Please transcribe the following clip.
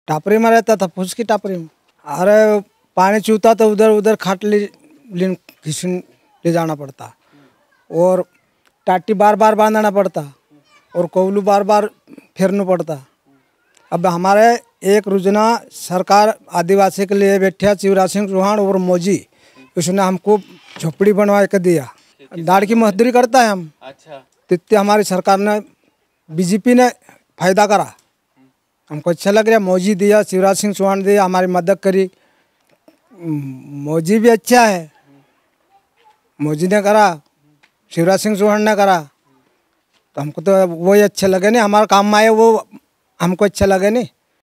टापरी में रहता था, फूस की टापरी में। अरे पानी चूता तो उधर उधर खाट ले जाना पड़ता, और टाटी बार बार बांधना पड़ता, और कोवलू बार बार फेरना पड़ता। अब हमारे एक योजना सरकार आदिवासी के लिए बैठा शिवराज सिंह चौहान और मोदी, उसने हमको झोपड़ी बनवा के दिया। दाढ़ की मजदूरी करता है हम। अच्छा। तो हमारी सरकार ने, बीजेपी ने फायदा करा, हमको अच्छा लग रहा। मोदी दिया, शिवराज सिंह चौहान दिया, हमारी मदद करी। मोदी भी अच्छा है, मोदी ने करा, शिवराज सिंह चौहान ने करा, तो हमको तो वही अच्छा लगे नहीं, हमारा काम में आए वो हमको अच्छा लगे नहीं।